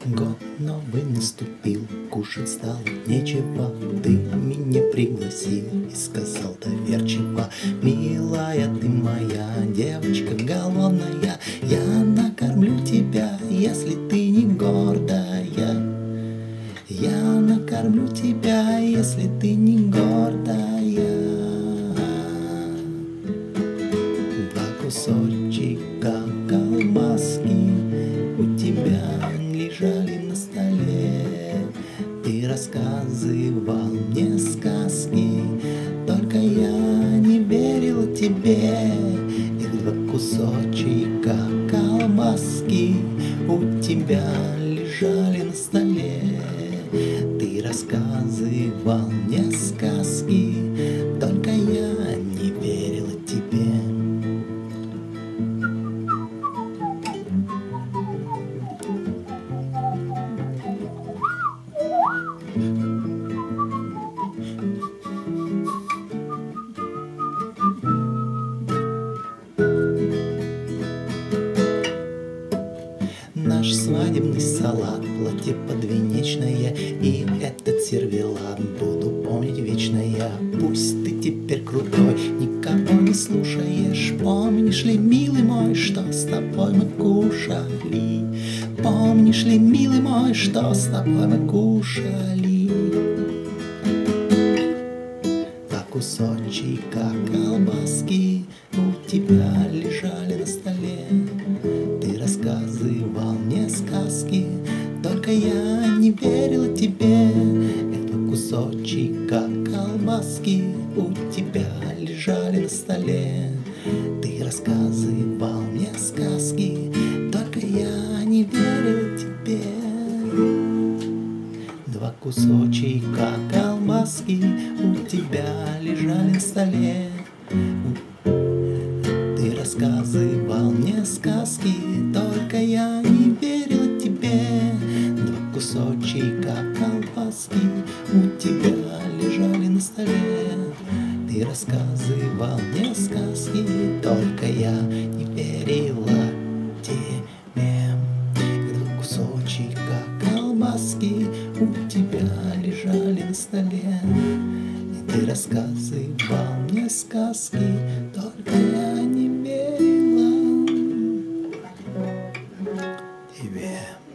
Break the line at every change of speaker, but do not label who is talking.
Год новый наступил, кушать стало нечего. Ты меня пригласил и сказал доверчиво: милая ты моя девочка голодная, я накормлю тебя, если ты не гордая. Я накормлю тебя, если ты не гордая. Два кусочка колбаски у тебя лежали на столе. Ты рассказывал мне сказки, только я не верила тебе. Их два кусочка колбаски у тебя лежали на столе. Ты рассказывал мне сказки, только я не верила тебе. Наш свадебный салат, платье подвенечное и этот сервелат буду помнить вечно я. Пусть ты теперь крутой, никого не слушаешь. Помнишь ли, милый мой, что с тобой мы кушали? Помнишь ли, милый мой, что с тобой мы кушали? А кусочка колбаски у тебя лежали на столе. Ты рассказывал мне сказки, только я не верила тебе. Это кусочка колбаски у тебя лежали на столе. Ты рассказывал мне сказки, только я не верила тебе. Два кусочка колбаски у тебя лежали на столе. Ты рассказывал мне сказки, только я не верила тебе. Два кусочка колбаски у тебя лежали на столе. Ты рассказывал мне сказки, только я не верила тебе. Два кусочка колбаски у тебя лежали на столе. Ты рассказывал мне сказки, только я не верила тебе.